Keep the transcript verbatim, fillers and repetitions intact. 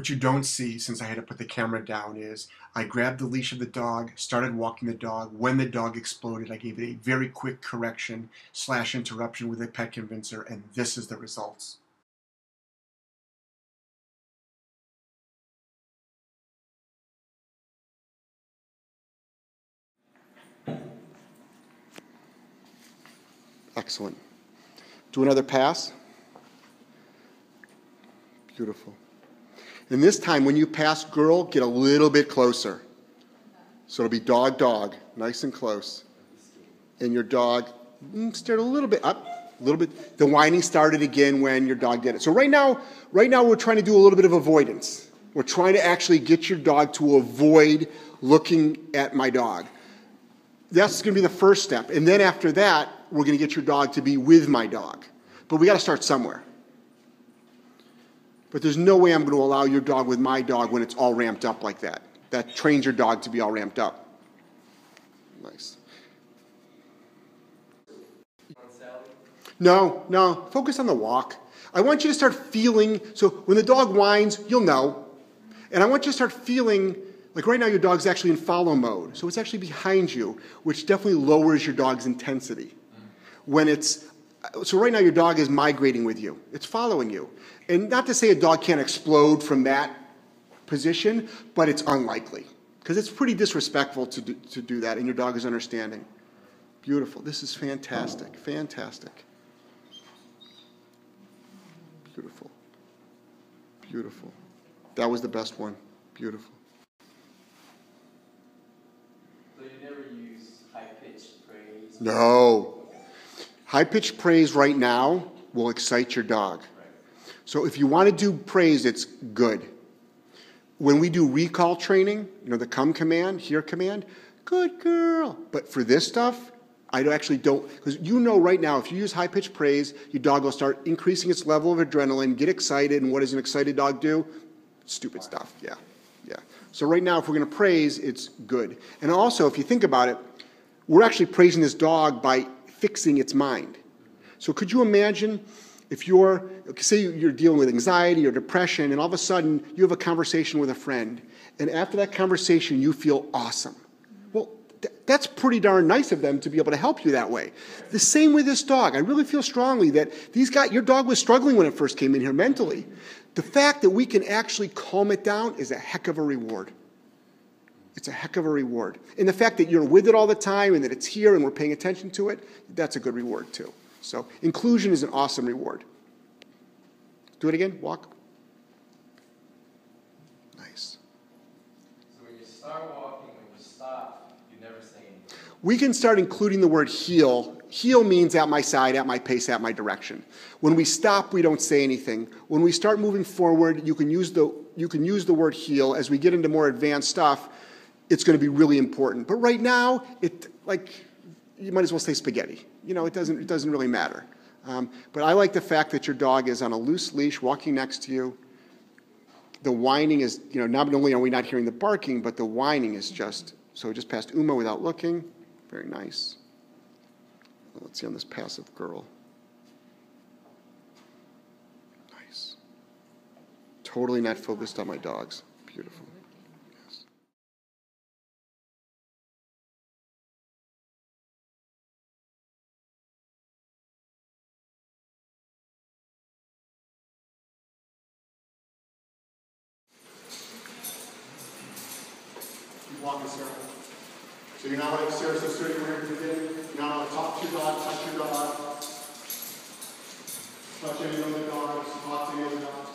What you don't see, since I had to put the camera down, is I grabbed the leash of the dog, started walking the dog. When the dog exploded, I gave it a very quick correction slash interruption with a pet convincer, and this is the results. Excellent. Do another pass. Beautiful. And this time, when you pass girl, get a little bit closer. So it'll be dog, dog, nice and close. And your dog mm, stared a little bit up, a little bit. The whining started again when your dog did it. So right now, right now we're trying to do a little bit of avoidance. We're trying to actually get your dog to avoid looking at my dog. That's going to be the first step. And then after that, we're going to get your dog to be with my dog. But we got to start somewhere. But there's no way I'm going to allow your dog with my dog when it's all ramped up like that. That trains your dog to be all ramped up. Nice. No, no. Focus on the walk. I want you to start feeling, so when the dog whines, you'll know. And I want you to start feeling, like right now your dog's actually in follow mode. So it's actually behind you, which definitely lowers your dog's intensity. When it's, so right now your dog is migrating with you. It's following you. And not to say a dog can't explode from that position, but it's unlikely. Because it's pretty disrespectful to do, to do that, and your dog is understanding. Beautiful. This is fantastic. Fantastic. Beautiful. Beautiful. That was the best one. Beautiful. So you never use high-pitched praise? No. High-pitched praise right now will excite your dog. Right. So if you want to do praise, it's good. When we do recall training, you know, the come command, here command, good girl. But for this stuff, I actually don't, because you know right now, if you use high-pitched praise, your dog will start increasing its level of adrenaline, get excited, and what does an excited dog do? Stupid stuff, yeah, yeah. So right now, if we're going to praise, it's good. And also, if you think about it, we're actually praising this dog by fixing its mind. So could you imagine if you're, say you're dealing with anxiety or depression, and all of a sudden you have a conversation with a friend, and after that conversation you feel awesome. Well, th that's pretty darn nice of them to be able to help you that way. The same with this dog. I really feel strongly that these guys, your dog was struggling when it first came in here mentally. The fact that we can actually calm it down is a heck of a reward. It's a heck of a reward. And the fact that you're with it all the time and that it's here and we're paying attention to it, that's a good reward too. So inclusion is an awesome reward. Do it again. Walk. Nice. So when you start walking, when you stop, you never say anything. We can start including the word heel. Heel means at my side, at my pace, at my direction. When we stop, we don't say anything. When we start moving forward, you can use the, you can use the word heel. As we get into more advanced stuff, it's going to be really important. But right now, it, like, you might as well say spaghetti. You know, it doesn't, it doesn't really matter. Um, but I like the fact that your dog is on a loose leash walking next to you. The whining is, you know, not only are we not hearing the barking, but the whining is just, so we just passed Uma without looking. Very nice. Let's see on this passive girl. Nice. Totally not focused on my dogs. Beautiful. Yes. Keep walking, Sarah. So you're not like Sarah, so straight from here to the end. You're not like talk to your dog, touch your dog. Touch any other dogs, talk to any other dogs.